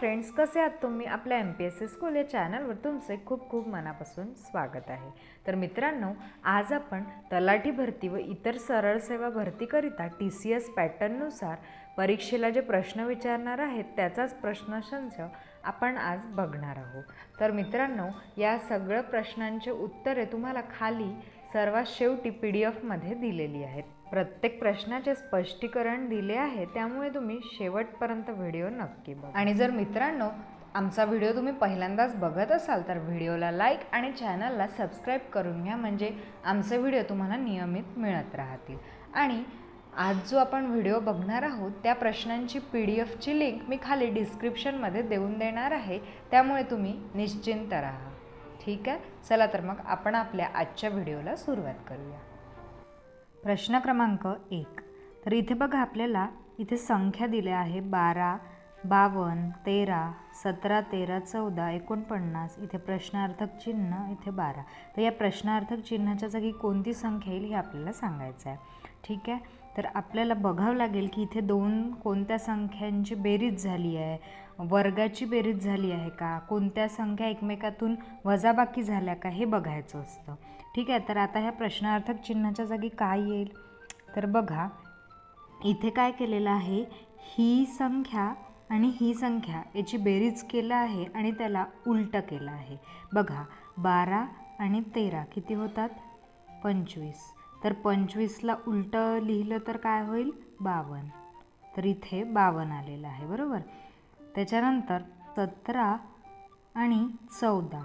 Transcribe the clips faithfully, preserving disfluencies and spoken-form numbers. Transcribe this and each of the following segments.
Friends, कसे आहात तुम्ही? आपल्या M P S C school या चॅनलवर तुमचे खूप खूप मनापासून स्वागत आहे। तर मित्रांनो, आज आपण तलाठी भरती व इतर सरळ सेवा भरतीकरिता टी सी एस पॅटर्ननुसार परीक्षेला जे प्रश्न विचारणार आहेत त्याचाच प्रश्नसंच आपण आज बघणार आहोत। तर मित्रांनो, या सगळ्या प्रश्नांचे उत्तरे तुम्हाला खाली सर्वात शेवटी पी डी एफमध्ये दिलेली आहेत। प्रत्येक प्रश्नाचे स्पष्टीकरण दिले आहे, त्यामुळे तुम्ही शेवटपर्यंत व्हिडिओ नक्की बघा। आणि जर मित्रांनो आमचा व्हिडिओ तुम्ही पहिल्यांदाच बघत असाल तर व्हिडिओला लाईक आणि चॅनलला सबस्क्राईब करून घ्या, म्हणजे आमचे व्हिडिओ तुम्हाला नियमित मिळत राहतील। आणि आज जो आपण व्हिडिओ बघणार आहोत त्या प्रश्नांची पी डी एफची लिंक मी खाली डिस्क्रिप्शनमध्ये देऊन देणार आहे, त्यामुळे तुम्ही निश्चिंत राहा। ठीक आहे, चला तर मग आपण आपल्या आजच्या व्हिडिओला सुरुवात करूया। प्रश्न क्रमांक एक। तर इथे बघा, आपल्याला इथे संख्या दिल्या आहे बारा, बावन्न, तेरा, सतरा, तेरा, चौदा, एकोणपन्नास। इथे प्रश्नार्थक चिन्ह, इथे बारा। तर या प्रश्नार्थक चिन्हाच्या जागी कोणती संख्या येईल हे आपल्याला सांगायचं आहे। ठीक आहे, तर आपल्याला बघावं लागेल की इथे दोन कोणत्या संख्यांची बेरीज झाली आहे, वर्गाची बेरीज झाली आहे का, कोणत्या संख्या एकमेकातून वजाबाकी झाल्या का, हे बघायचं असतं। ठीक आहे, तर आता ह्या प्रश्नार्थक चिन्हाच्या जागी काय येईल? तर बघा, इथे काय केलेलं आहे, ही संख्या आणि ही संख्या याची बेरीज केलं आहे आणि त्याला उलटं केलं आहे। बघा, बारा आणि तेरा किती होतात? पंचवीस। तर पंचवीसला उलटं लिहिलं तर काय होईल? बावन्न। तर इथे बावन्न आलेलं आहे, बरोबर। त्याच्यानंतर सतरा आणि चौदा,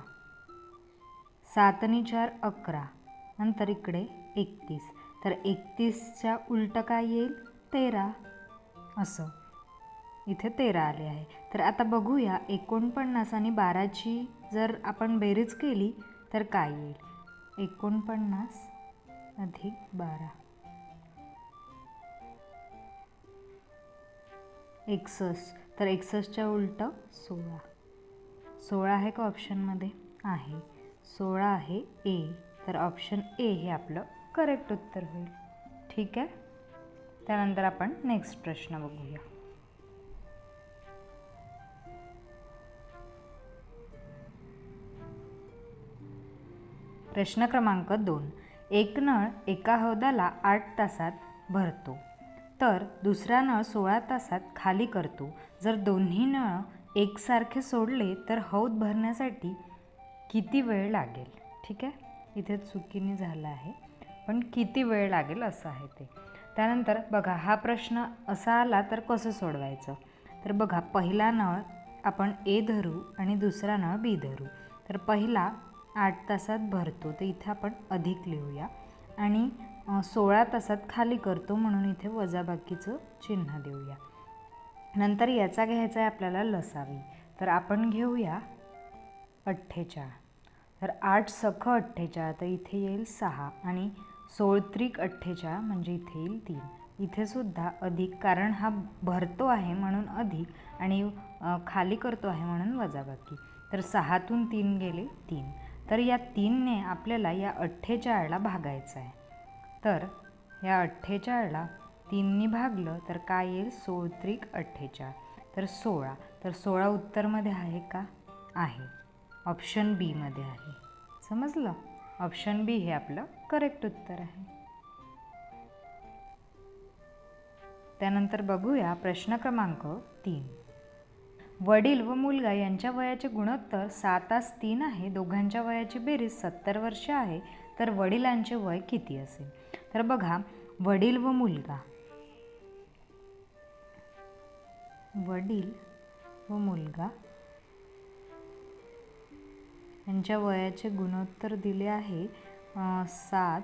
सात आणि चार अकरा, नंतर इकडे एकतीस। तर एकतीसच्या उलटं काय येईल? तेरा, असं इथे तेरा आले आहे। तर आता बघूया, एकोणपन्नास आणि बाराची जर आपण बेरीज केली तर काय येईल? एकोणपन्नास अधिक बारा, एकसष्ट। तर एकसष्टच्या उलटं सोळा। सोळा आहे का ऑप्शनमध्ये? आहे, सोळा आहे ए। तर ऑप्शन ए हे आपलं करेक्ट उत्तर होईल। ठीक आहे, त्यानंतर आपण नेक्स्ट प्रश्न बघूया। प्रश्न क्रमांक दोन। एक नळ एका हौदाला आठ तासात भरतो, तर दुसरा नळ सोळा तासात खाली करतो। जर दोन्ही नळ एकसारखे सोडले तर हौद भरण्यासाठी किती वेळ लागेल? ठीक आहे, इथे चुकीने झालं आहे, पण किती वेळ लागेल असं आहे ते। त्यानंतर बघा, हा प्रश्न असा आला तर कसं सोडवायचं? तर बघा, पहिला नळ आपण ए धरू आणि दुसरा नळ बी धरू। तर पहिला आठ तासात भरतो, तर इथे आपण अधिक लिहूया, आणि सोळा तासात खाली करतो म्हणून इथे वजाबाकीचं चिन्ह देऊया। नंतर याचा घ्यायचा आहे आपल्याला लसावी। तर आपण घेऊया अठ्ठेचाळ। तर आठ सख अठ्ठेचाळ, तर इथे येईल सहा, आणि सोळ त्रिक अठ्ठेचाळ म्हणजे इथे येईल तीन। इथे सुद्धा अधिक, कारण हा भरतो आहे म्हणून अधिक, आणि खाली करतो आहे म्हणून वजाबाकी। तर सहातून तीन गेले तीन। तर या तीनने आपल्याला या अठ्ठेचाळला भागायचं आहे। तर या अठ्ठेचाळला तीनने भागलं तर काय येईल? सोळ त्रिक अठ्ठेचाळ, तर सोळा। तर सोळा उत्तरमध्ये आहे का? आहे, ऑप्शन बी मध्ये आहे। समजलं? ऑप्शन बी हे आपलं करेक्ट उत्तर आहे। त्यानंतर बघूया प्रश्न क्रमांक तीन। वडील व मुलगा यांच्या वयाचे गुणोत्तर सातास तीन आहे, दोघांच्या वयाची बेरीज सत्तर वर्ष आहे, तर वडिलांचे वय किती असेल? तर बघा, वडील व मुलगा, वडील व मुलगा यांच्या वयाचे गुणोत्तर दिले आहे सात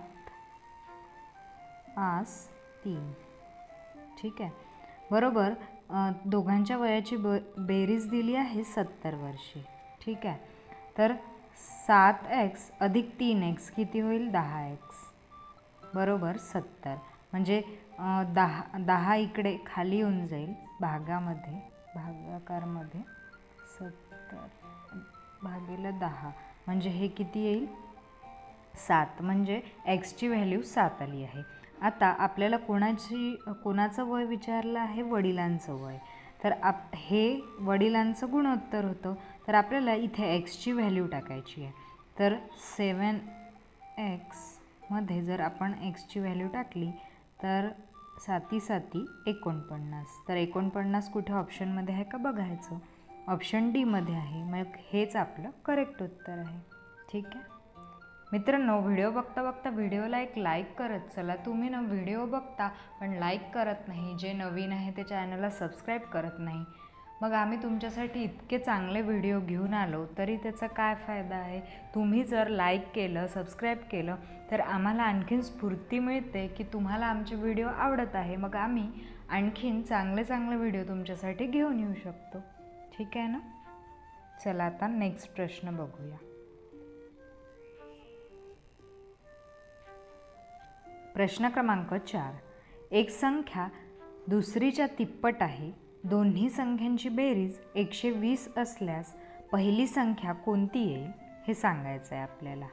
आस तीन। ठीक आहे, बरोबर। दोघांच्या वयाची ब बेरीज दिली आहे सत्तर वर्षे। ठीक आहे, तर सात एक्स अधिक तीन एक्स किती होईल? दहा एक्स, बरोबर सत्तर। म्हणजे दहा दहा इकडे खाली येऊन जाईल भागामध्ये, भागाकारमध्ये, सत्तर भागिले दहा म्हणजे हे किती येईल? सात। म्हणजे एक्सची व्हॅल्यू सात आली आहे। आता आपल्याला कोणाची कोणाचं वय विचारलं आहे? वडिलांचं वय। तर आप हे वडिलांचं गुणोत्तर होतं, तर आपल्याला इथे एक्सची व्हॅल्यू टाकायची आहे. तर सेवन एक्समध्ये जर आपण एक्सची व्हॅल्यू टाकली तर साती साती एकोणपन्नास. तर एकोणपन्नास कुठे ऑप्शनमध्ये आहे का बघायचं. ऑप्शन डीमध्ये आहे, मग हेच आपलं करेक्ट उत्तर आहे. ठीक आहे मित्रांनो, व्हिडिओ बघता बघता व्हिडिओला एक लाईक करत चला. तुम्ही ना व्हिडिओ बघता पण लाईक करत नाही, जे नवीन आहे ते चॅनलला सबस्क्राईब करत नाही. मग आम्ही तुमच्यासाठी इतके चांगले व्हिडिओ घेऊन आलो तरी त्याचा काय फायदा आहे. तुम्ही जर लाईक केलं, सबस्क्राईब केलं तर आम्हाला आणखीन स्फूर्ती मिळते की तुम्हाला आमचे व्हिडिओ आवडत आहे. मग आम्ही आणखीन चांगले चांगले व्हिडिओ तुमच्यासाठी घेऊन येऊ शकतो. ठीक आहे ना. चला आता नेक्स्ट प्रश्न बघूया. प्रश्न क्रमांक चार. एक संख्या दुसरीच्या तिप्पट आहे. दोन्ही संख्यांची बेरीज एकशे वीस असल्यास पहिली संख्या कोणती येईल हे सांगायचं आहे आपल्याला.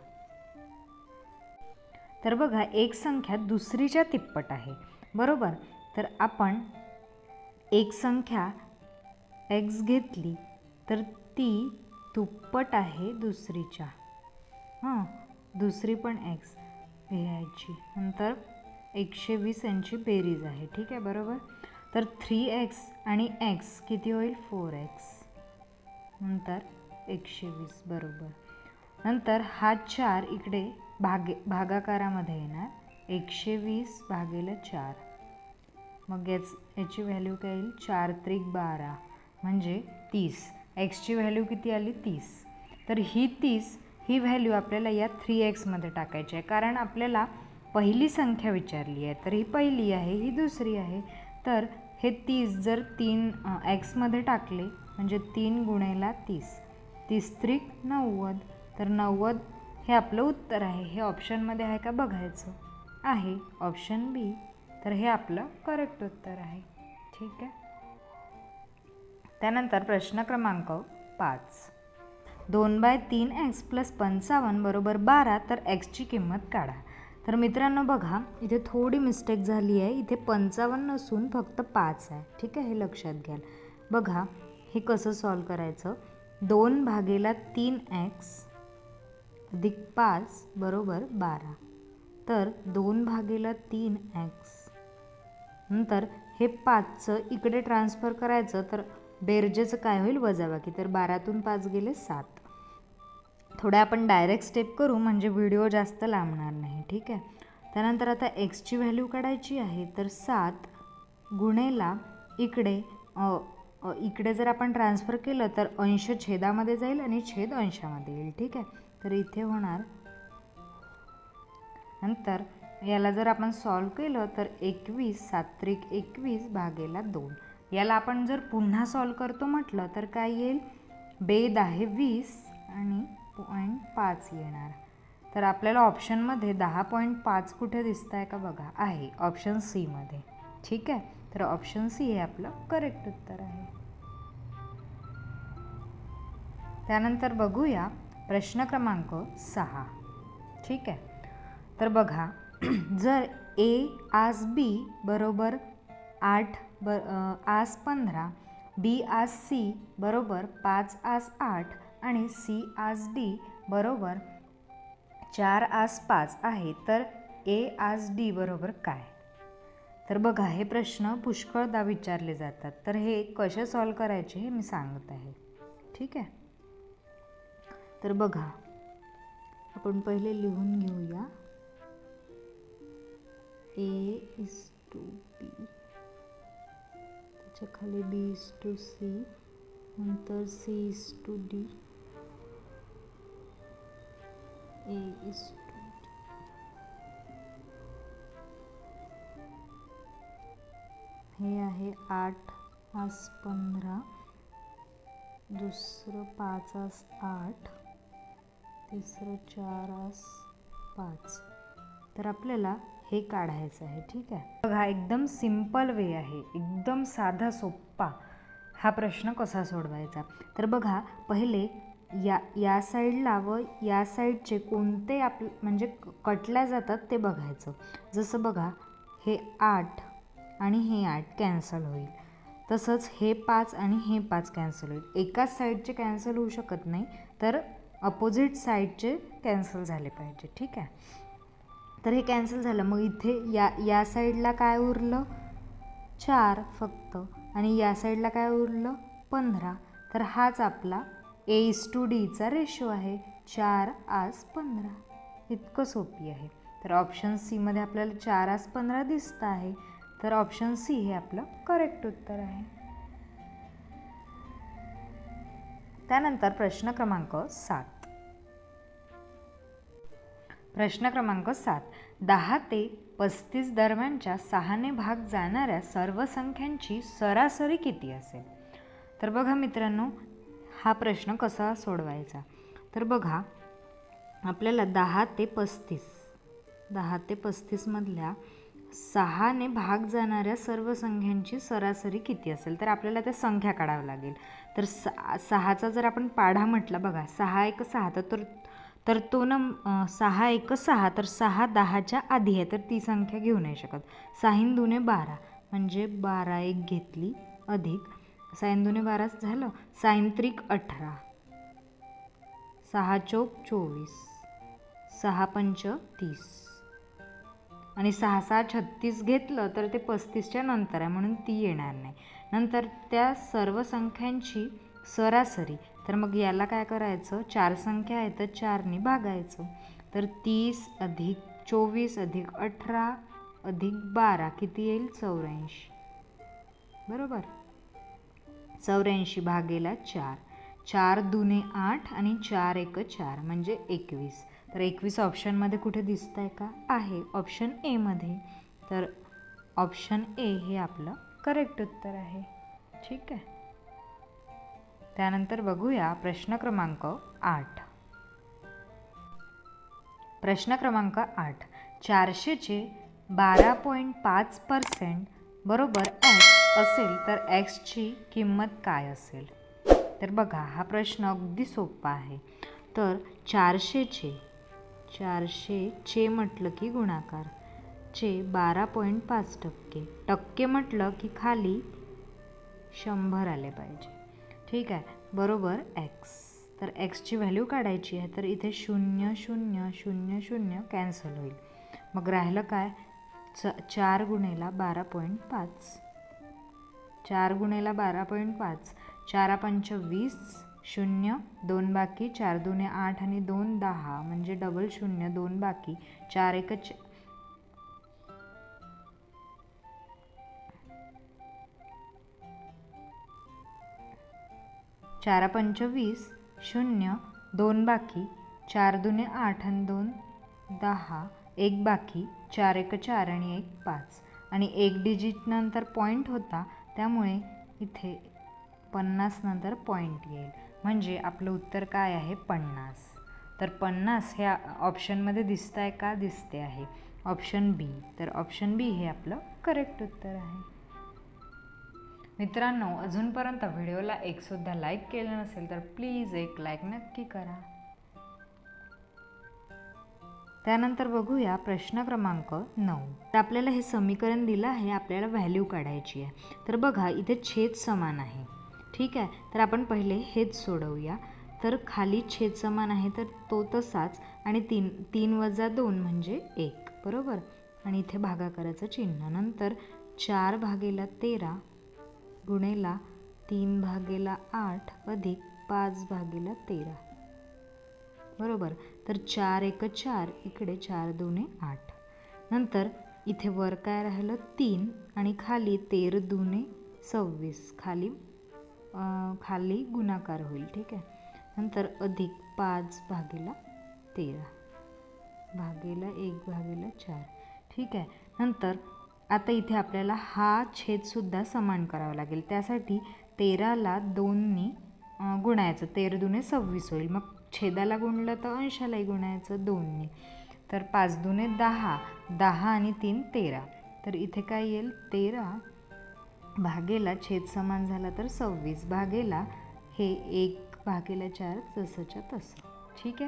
तर बघा, एक संख्या दुसरीच्या तिप्पट आहे बरोबर. तर आपण एक संख्या एक्स घेतली तर ती दुप्पट आहे दुसरीच्या. हां, दुसरी पण एक्स घ्यायची. नंतर एकशे वीस यांची बेरीज आहे. ठीक आहे बरोबर. तर थ्री एक्स आणि एक्स किती होईल, फोर एक्स. नंतर एकशे वीस बरोबर. नंतर हा चार इकडे भागे भागाकारामध्ये येणार. एकशे वीस भागिले चार. मग याच याची व्हॅल्यू काय येईल, चार त्रिक बारा म्हणजे तीस. एक्सची व्हॅल्यू किती आली, तीस. तर ही तीस ही व्हॅल्यू आपल्याला या थ्री एक्समध्ये टाकायची आहे, कारण आपल्याला पहिली संख्या विचारली आहे. तर ही पहिली आहे, ही दुसरी आहे. तर हे तीस जर तीन एक्समध्ये टाकले म्हणजे तीन गुणेला तीस, तीस त्रिक नव्वद. तर नव्वद हे आपलं उत्तर आहे. हे ऑप्शनमध्ये आहे का बघायचं. आहे ऑप्शन बी. तर हे आपलं करेक्ट उत्तर आहे. ठीक आहे. त्यानंतर प्रश्न क्रमांक पाच. दोन बाय तीन एक्स प्लस पंचावन्न बरोबर बारा, तर एक्सची किंमत काढा. तर मित्रांनो बघा, इथे थोडी मिस्टेक झाली आहे. इथे पंचावन्न नसून फक्त पाच आहे. ठीक आहे, हे लक्षात घ्याल. बघा हे कसं सॉल्व करायचं. दोन भागेला तीन एक्स अधिक पाच बरोबर बारा. तर दोन भागेला तीन एक्स नंतर हे पाचचं इकडे ट्रान्सफर करायचं, तर बेरजेचं काय होईल, वजाबाकी. तर बारातून पाच गेले सात. थोड्या आपण डायरेक्ट स्टेप करू म्हणजे व्हिडिओ जास्त लांबणार नाही. ठीक आहे. त्यानंतर आता एक्सची व्हॅल्यू काढायची आहे. तर सात गुणेला इकडे इकडे जर आपण ट्रान्सफर केलं तर अंश छेदामध्ये जाईल आणि छेद अंशामध्ये येईल. ठीक आहे. तर इथे होणार. नंतर याला जर आपण सॉल्व केलं तर एकवीस सात्रिक एकवीस भागेला दोन. याला आपण जर पुन्हा सॉल्व करतो म्हटलं तर काय येईल, बेद आहे वीस आणि पॉईंट पाच येणार. तर आपल्याला ऑप्शनमध्ये दहा पॉईंट पाच कुठे दिसत आहे का बघा, आहे ऑप्शन सीमध्ये. ठीक आहे. तर ऑप्शन सी हे आपलं करेक्ट उत्तर आहे. त्यानंतर बघूया प्रश्न क्रमांक सहा. ठीक आहे. तर बघा, जर ए आस बी बरोबर आठ ब आस पंधरा, बी आस सी बरोबर पाच आस आठ आणि सी आस डी बरोबर चार आस पाच आहे, तर ए आस डी बरोबर काय. तर बघा, हे प्रश्न पुष्कळदा विचारले जातात. तर हे कसे सॉल्व करायचे हे मी सांगत आहे. ठीक आहे. तर बघा, आपण पहिले लिहून घेऊया. ए इज टू बी, त्याच्या खाली बी इज टू सी, नंतर C is to D, A is to D. हे आहे आठ आस पंधरा, दुसरं पाच आस आठ, तिसरं चार आस पाच. तर आपल्याला हे काढायचं आहे. ठीक आहे. बघा, एकदम सिंपल वे आहे, एकदम साधा सोप्पा. हा प्रश्न कसा सोडवायचा. तर बघा, पहिले या या साईडला व या साईडचे कोणते आप म्हणजे कटल्या जातात ते बघायचं. जसं बघा, हे आठ आणि हे आठ कॅन्सल होईल. तसंच हे पाच आणि हे पाच कॅन्सल होईल. एकाच साईडचे कॅन्सल होऊ शकत नाही, तर अपोजिट साईडचे कॅन्सल झाले पाहिजे. ठीक आहे, तर हे कॅन्सल झालं. मग इथे या या साईडला काय उरलं, चार फक्त, आणि या साईडला काय उरलं, पंधरा. तर हाच आपला ए इज टू डीचा रेशो आहे, चार आज पंधरा. इतकं सोपी आहे. तर ऑप्शन सीमध्ये आपल्याला चार आज पंधरा दिसतं आहे. तर ऑप्शन सी हे आपलं करेक्ट उत्तर आहे. त्यानंतर प्रश्न क्रमांक सात. प्रश्न क्रमांक सात. दहा ते पस्तीस दरम्यानच्या सहाने भाग जाणाऱ्या सर्व संख्यांची सरासरी किती असेल? तर बघा मित्रांनो, हा प्रश्न कसा सोडवायचा. तर बघा, आपल्याला दहा ते पस्तीस दहा ते पस्तीसमधल्या सहाने भाग जाणाऱ्या सर्व संख्यांची सरासरी किती असेल, तर आपल्याला त्या संख्या काढावं लागेल. तर सा सहाचा जर आपण पाढा म्हटला, बघा सहा एक सहा, तर तर तो न सहा एक सहा, तर सहा दहाच्या आधी आहे, तर ती संख्या घेऊ नाही शकत. सहाइन दुने बारा, म्हणजे बारा एक घेतली, अधिक सहाइन दुने बाराच झालं, सहाइन त्रिक अठरा, सहा चौक चोवीस, सहा पंच तीस, आणि सहा सहा छत्तीस घेतलं तर ते पस्तीसच्या नंतर आहे, म्हणून ती येणार नाही. नंतर त्या सर्व संख्यांची सरासरी, तर मग याला काय करायचं, चार संख्या आहे तर चारने भागायचं. तर तीस अधिक चोवीस अधिक अठरा अधिक बारा किती येईल, चौऱ्याऐंशी. बरोबर, चौऱ्याऐंशी भागेला चार, चार दुने आठ आणि चार एक चार म्हणजे एकवीस. तर एकवीस ऑप्शनमध्ये कुठे दिसत आहे का, आहे ऑप्शन एमध्ये. तर ऑप्शन ए हे आपलं करेक्ट उत्तर आहे. ठीक आहे, त्यानंतर बघूया प्रश्न क्रमांक आठ. प्रश्न क्रमांक आठ. चारशेचे बारा पॉईंट पाच पर्सेंट बरोबर एक्स असेल तर एक्सची किंमत काय असेल? तर बघा, हा प्रश्न अगदी सोपा आहे. तर चारशेचे चारशेचे म्हटलं की गुणाकार, चे बारा पॉईंट पाच टक्के, टक्के म्हटलं की खाली शंभर आले पाहिजे. ठीक आहे, बरोबर एक्स. तर एक्सची व्हॅल्यू काढायची आहे. तर इथे शून्य शून्य शून्य शून्य कॅन्सल होईल. मग राहिलं काय, च चार गुणेला बारा पॉईंट पाच, चार गुणेला बारा पॉईंट पाच, चारा पंच वीस, शून्य दोन बाकी, चार दुने आठ आणि दोन दहा म्हणजे डबल शून्य, दोन बाकी, चार एक चारा पंच वीस, शून्य दोन बाकी, चार दुने आठ आणि दोन दहा, एक बाकी, चार एक चार आणि एक पाच, आणि एक डिजिट नंतर पॉईंट होता, त्यामुळे इथे पन्नास नंतर पॉईंट येईल, म्हणजे आपलं उत्तर काय आहे, पन्नास. तर पन्नास हे ऑप्शनमध्ये दिसत आहे का, दिसते आहे, ऑप्शन बी. तर ऑप्शन बी हे आपलं करेक्ट उत्तर आहे. मित्रांनो, अजूनपर्यंत व्हिडिओला एकसुद्धा लाईक केलं नसेल तर प्लीज एक लाईक नक्की करा. त्यानंतर बघूया प्रश्न क्रमांक नऊ. तर आपल्याला हे समीकरण दिलं आहे, आपल्याला व्हॅल्यू काढायची आहे. तर बघा, इथे छेद समान आहे. ठीक आहे, तर आपण पहिले हेच सोडवूया. तर खाली छेद समान आहे तर तो तसाच, आणि तीन तीन वजा दोन म्हणजे एक, बरोबर, आणि इथे भागाकाराचं चिन्ह. नंतर चार भागेला तेरा गुणेला तीन भागेला आठ अधिक पाच भागेला तेरा, बरोबर. तर चार एक चार, इकडे चार दोने आठ. नंतर इथे वर काय राहिलं, तीन, आणि खाली तेर दुने सव्वीस, खाली खाली गुणाकार होईल. ठीक आहे, नंतर अधिक पाच भागेला तेरा भागेला एक भागेला चार. ठीक आहे, नंतर आता इथे आपल्याला हा छेदसुद्धा समान करावा लागेल. त्यासाठी तेराला दोनने गुणायचं, तेर दुने सव्वीस होईल. मग छेदाला गुणलं तर अंशालाही गुणायचं दोनने. तर पाच दुने दहा, दहा आणि तीन तेरा. तर इथे काय येईल, तेरा भागेला छेद समान झाला तर सव्वीस भागेला हे एक भागेला चार, जसंच्या तसं. ठीक आहे,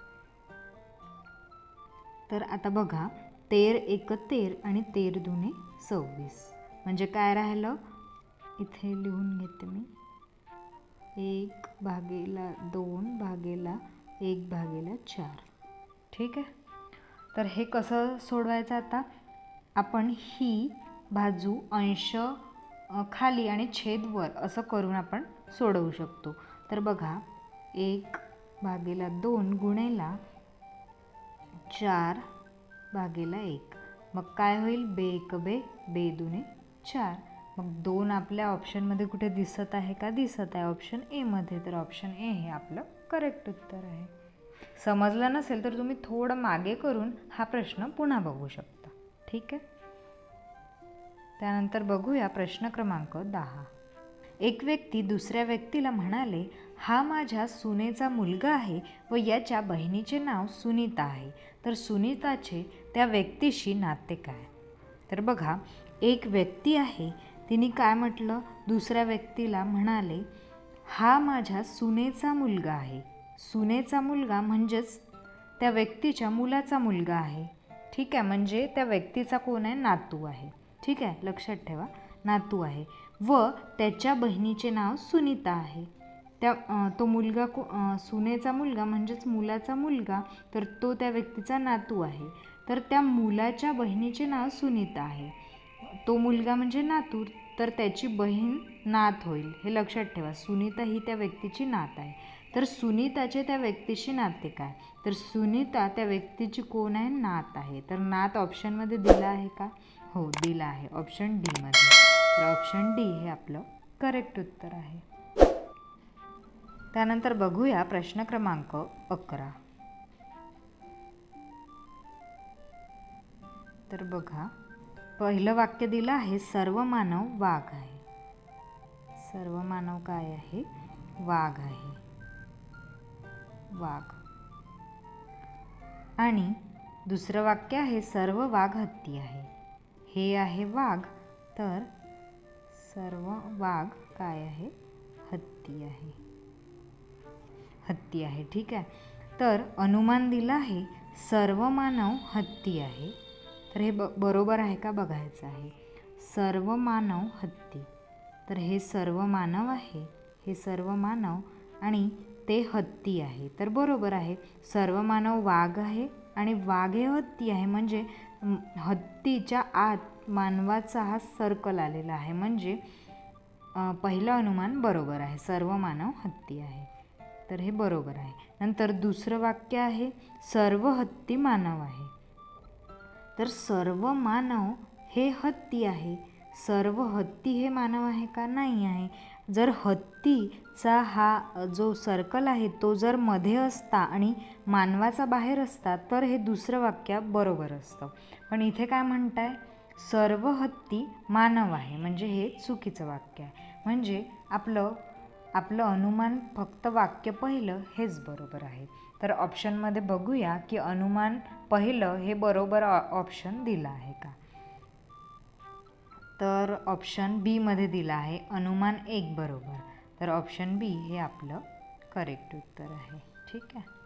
तर आता बघा, तेर एक तेर आणि तेर दुने सव्वीस म्हणजे काय राहिलं, इथे लिहून घेते मी, एक भागेला दोन भागेला एक भागेला चार. ठीक आहे. तर हे कसं सोडवायचं आता, आपण ही बाजू अंश खाली आणि छेद वर असं करून आपण सोडवू शकतो. तर बघा, एक भागेला दोन गुणेला चार भागेला एक, मग काय होईल, बे एक बे, बे दुने चार. मग दोन आपल्या ऑप्शनमध्ये कुठे दिसत आहे का, दिसत आहे ऑप्शन ए मध्ये. तर ऑप्शन ए हे आपलं करेक्ट उत्तर आहे. समजलं नसेल तर तुम्ही थोडं मागे करून हा प्रश्न पुन्हा बघू शकता. ठीक आहे. त्यानंतर बघूया प्रश्न क्रमांक दहा. एक व्यक्ती दुसऱ्या व्यक्तीला म्हणाले, हा माझ्या सुनेचा मुलगा आहे व याच्या बहिणीचे नाव सुनीता आहे. तर सुनीताचे त्या व्यक्तीशी नाते काय. तर बघा, एक व्यक्ती आहे, तिने काय म्हटलं, दुसऱ्या व्यक्तीला म्हणाले, हा माझ्या सुनेचा मुलगा आहे. सुनेचा मुलगा म्हणजेच त्या व्यक्तीच्या मुलाचा मुलगा आहे. ठीक आहे. म्हणजे त्या व्यक्तीचा कोण आहे, नातू आहे. ठीक आहे, लक्षात ठेवा, नातू आहे. व त्याच्या बहिणीचे नाव सुनीता आहे. त्या तो मुलगा को सुनेचा मुलगा म्हणजेच मुलाचा मुलगा, तर तो त्या व्यक्तीचा नातू आहे. तर त्या मुलाच्या बहिणीचे नाव सुनीता आहे. तो मुलगा म्हणजे नातू, तर त्याची बहीण नात होईल. हे लक्षात ठेवा, सुनीता ही त्या व्यक्तीची नात आहे. तर सुनीताचे त्या व्यक्तीशी नाते काय, तर सुनीता त्या व्यक्तीची कोण आहे, नात आहे. तर नात ऑप्शनमध्ये दिला आहे का, हो दिला आहे, ऑप्शन डी मध्ये. तर ऑप्शन डी हे आपलं करेक्ट उत्तर आहे. त्यानंतर बघूया प्रश्न क्रमांक अकरा. तर बघा, पहिलं वाक्य दिलं आहे, सर्व मानव वाघ आहे. सर्व मानव काय आहे, वाघ आहे, वाघ. आणि दुसरं वाक्य आहे, सर्व वाघ हत्ती आहे. हे आहे वाघ, तर सर्व वाघ काय आहे, हत्ती आहे, हत्ती आहे. ठीक आहे. तर अनुमान दिलं आहे, सर्व मानव हत्ती आहे. तर हे ब बरोबर आहे का बघायचं आहे. सर्व मानव हत्ती, तर हे सर्व मानव आहे, हे सर्व मानव आणि ते हत्ती आहे. तर बरोबर आहे, सर्व मानव वाघ आहे आणि वाघ हे हत्ती आहे. म्हणजे हत्तीच्या आत मानवाचा हा सर्कल आलेला आहे. म्हणजे पहिलं अनुमान बरोबर आहे, सर्व मानव हत्ती आहे. तर हे बरोबर आहे. नंतर दुसरं वाक्य आहे, सर्व हत्ती मानव आहे. तर सर्व मानव हे हत्ती आहे. सर्व हत्ती हे मानव आहे का, नाही आहे. जर हत्तीचा हा जो सर्कल आहे तो जर मध्ये असता आणि मानवाचा बाहेर असता तर हे दुसरं वाक्य बरोबर असतं. पण इथे काय म्हणताय, सर्व हत्ती मानव आहे, म्हणजे हे चुकीचं वाक्य आहे. म्हणजे आपलं आपलं अनुमान फक्त वाक्य पहिलं हेच बरोबर आहे. तर ऑप्शनमध्ये बघूया की अनुमान पहिलं हे बरोबर ऑप्शन दिलं आहे का. तर ऑप्शन बी मध्ये दिलं आहे, अनुमान एक बरोबर. तर ऑप्शन बी हे आपलं करेक्ट उत्तर आहे. ठीक आहे.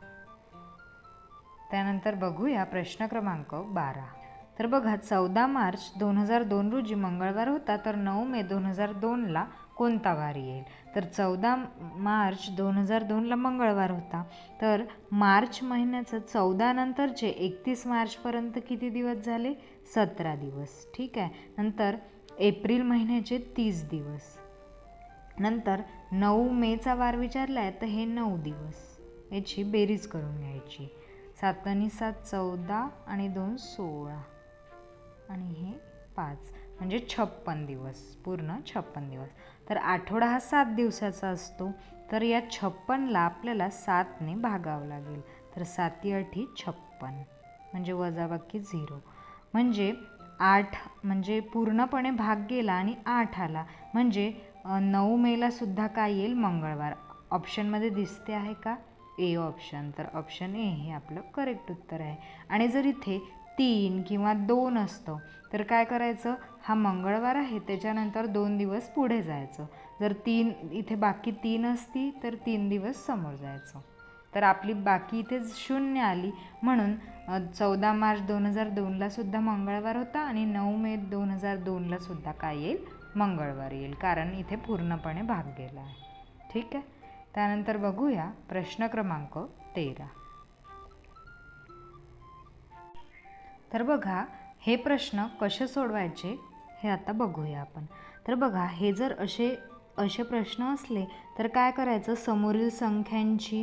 त्यानंतर बघूया प्रश्न क्रमांक बारा. तर बघा, चौदा मार्च दोन हजार दोन रोजी मंगळवार होता, तर नऊ मे दोन हजार दोनला कोणता वार येईल. तर चौदा मार्च दोन हजार दोनला मंगळवार होता, तर मार्च महिन्याचं चौदा नंतरचे एकतीस मार्चपर्यंत किती दिवस झाले, सतरा दिवस. ठीक आहे. नंतर एप्रिल महिन्याचे तीस दिवस. नंतर नऊ मेचा वार विचारला आहे, तर हे नऊ दिवस, याची बेरीज करून घ्यायची. सात आणि सात चौदा आणि दोन सोळा आणि हे पाच, म्हणजे छप्पन दिवस, पूर्ण छप्पन दिवस. तर आठवडा हा सात दिवसाचा असतो, तर या छप्पनला आपल्याला सातने भागावं लागेल. तर साती आठी छप्पन, म्हणजे वजाबाकी झिरो. म्हणजे आठ म्हणजे पूर्णपणे भाग गेला आणि आठ आला, म्हणजे नऊ मेला सुद्धा काय येईल, मंगळवार. ऑप्शनमध्ये दिसते आहे का, ए ऑप्शन. तर ऑप्शन ए हे आपलं करेक्ट उत्तर आहे. आणि जर इथे तीन किंवा दोन असतं तर काय करायचं, हा मंगळवार आहे त्याच्यानंतर दोन दिवस पुढे जायचं. जर तीन इथे बाकी तीन असती तर तीन दिवस समोर जायचं. तर आपली बाकी इथे शून्य आली, म्हणून चौदा मार्च दोन हजार दोनला सुद्धा मंगळवार होता आणि नऊ मे दोन हजार दोनला सुद्धा काय येईल, मंगळवार येईल, कारण इथे पूर्णपणे भाग गेला आहे. ठीक आहे. त्यानंतर बघूया प्रश्न क्रमांक तेरा. तर बघा हे प्रश्न कसे सोडवायचे हे आता बघूया आपण. तर बघा हे जर असे असे प्रश्न असले तर काय करायचं, समोरील संख्यांची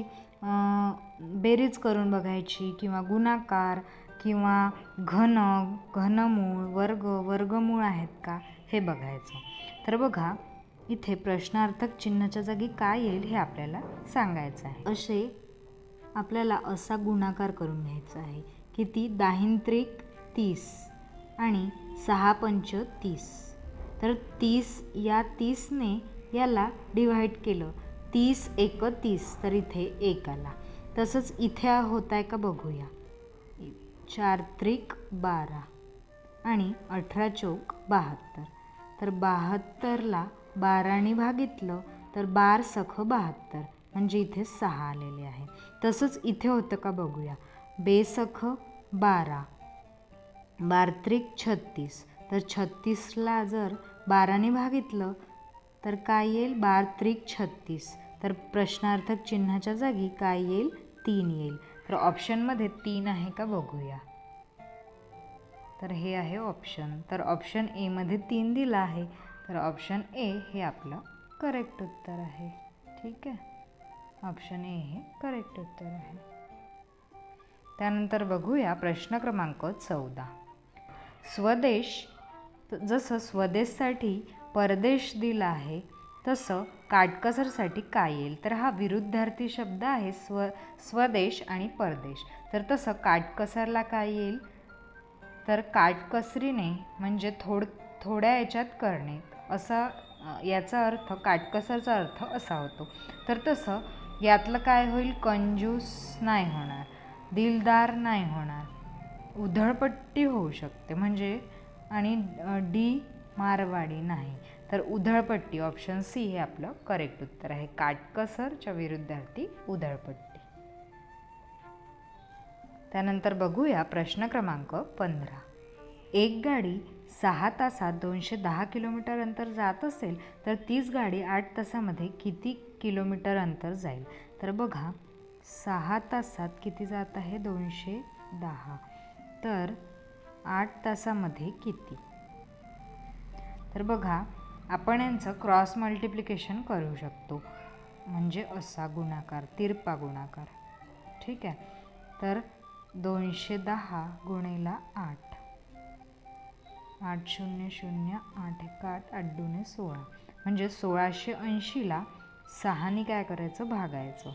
बेरीज करून बघायची किंवा गुणाकार किंवा घन, घनमूळ, वर्ग, वर्गमूळ आहेत का हे बघायचं. तर बघा इथे प्रश्नार्थक चिन्हाच्या जागी काय येईल हे आपल्याला सांगायचं आहे. असे आपल्याला असा गुणाकार करून घ्यायचा आहे. किती, दाहीन त्रिक तीस आणि सहा पंच तीस. तर तीस या तीसने याला डिव्हाइड केलं, तीस एक तीस, तर इथे एक आला. तसंच इथे होत आहे का बघूया. चार त्रिक बारा आणि अठरा चौक बहात्तर. तर बहात्तरला बाराने भागितलं तर बार सख बहात्तर, म्हणजे इथे सहा आलेले आहे. तसंच इथे होतं का बघूया. बेसख बारा, बार त्रिक छत्तीस. तर छत्तीसला जर बाराने भागितलं तर काय येईल, बार त्रिक छत्तीस. तर प्रश्नार्थक चिन्हाच्या जागी काय येईल, तीन येईल. तर ऑप्शनमध्ये तीन आहे का बघूया. तर हे आहे ऑप्शन. तर ऑप्शन एमध्ये तीन दिला आहे. तर ऑप्शन ए हे आपलं करेक्ट उत्तर आहे. ठीक आहे. ऑप्शन ए हे करेक्ट उत्तर आहे. त्यानंतर बघूया प्रश्न क्रमांक चौदा. स्वदेश, जसं स्वदेशसाठी परदेश दिला आहे तसं काटकसरसाठी काय येईल. तर हा विरुद्धार्थी शब्द आहे, स्व स्वदेश आणि परदेश. तर तसं काटकसरला काय येईल, तर काटकसरीने म्हणजे थोड थोड्या याच्यात करणे असा याचा अर्थ, काटकसरचा अर्थ असा होतो. तर तसं यातलं काय होईल, कंजूस नाही होणार, दिलदार नाही होणार, उधळपट्टी होऊ शकते म्हणजे, आणि डी मारवाडी नाही. तर उधळपट्टी, ऑप्शन सी हे आपलं करेक्ट उत्तर आहे. काटकसरच्या विरुद्धार्थी उधळपट्टी. त्यानंतर बघूया प्रश्न क्रमांक पंधरा. एक गाडी सहा तासात दोनशे दहा किलोमीटर अंतर जात असेल तर तीच गाडी आठ तासामध्ये किती किलोमीटर अंतर जाईल. तर बघा सहा तासात किती जात आहे, दोनशे दहा. तर आठ तासामध्ये किती. तर बघा आपण यांचं क्रॉस मल्टिप्लिकेशन करू शकतो, म्हणजे असा गुणाकार, तिरपा गुणाकार. ठीक आहे. तर दोनशे दहा गुणिला आठ, आठ शून्य शून्य, आठ एक आठ, आठ दुने सोळा, म्हणजे सोळाशे ऐंशीला सहाने काय करायचं, भागायचं.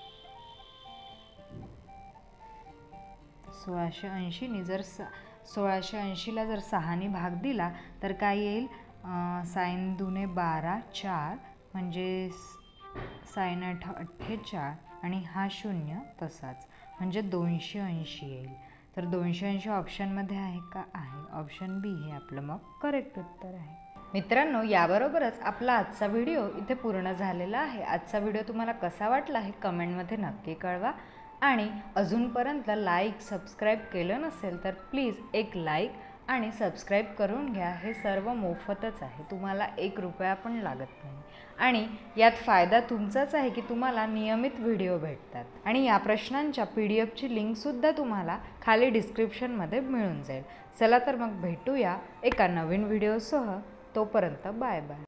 सोळाशे ऐंशीने जर स सोळाशे ऐंशीला जर सहाने भाग दिला तर काय येईल, साईन दुने बारा, चार, म्हणजे साईन आठ अठ्ठेचाळ आणि हा शून्य तसाच, म्हणजे दोनशे ऐंशी येईल. तर दोनशे ऐंशी ऑप्शनमध्ये आहे का, आहे. ऑप्शन बी हे आपलं मग करेक्ट उत्तर आहे. मित्रांनो, याबरोबरच आपला आजचा व्हिडिओ इथे पूर्ण झालेला आहे. आजचा व्हिडिओ तुम्हाला कसा वाटला हे कमेंटमध्ये नक्की कळवा. आणि अजूनपर्यंत लाईक सबस्क्राईब केलं नसेल तर प्लीज एक लाईक आणि सबस्क्राईब करून घ्या. हे सर्व मोफतच आहे, तुम्हाला एक रुपया पण लागत नाही. आणि यात फायदा तुमचाच आहे की तुम्हाला नियमित व्हिडिओ भेटतात. आणि या प्रश्नांच्या पी डी एफची लिंकसुद्धा तुम्हाला खाली डिस्क्रिप्शनमध्ये मिळून जाईल. चला तर मग भेटूया एका नवीन व्हिडिओसह. तोपर्यंत बाय बाय.